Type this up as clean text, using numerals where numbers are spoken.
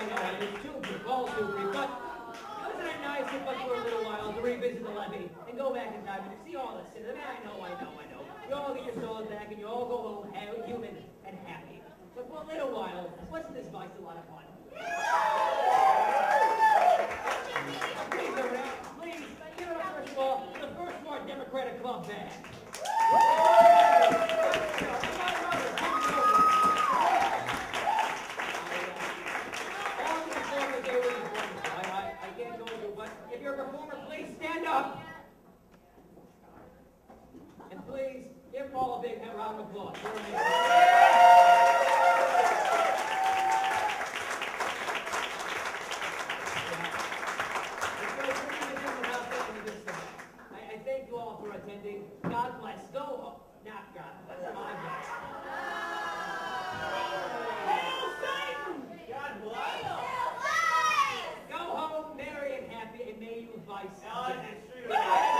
I was too brief, all too brief, but wasn't it nice if but for a little while to revisit the levee and go back in time and see all the sin? I mean, I know. You all get your souls back and you all go home human and happy. But for a little while, wasn't this vice a lot of fun? Please, everyone, please, give it up first of all to the FirstWard Democratic Club band. I can't go through, but if you're a performer, please stand up. And please give Paul a big round of applause. I thank you all for attending. God bless. Go home. Not God bless. My bless. Hail Satan! God bless. Go home merry and happy, and may you vice.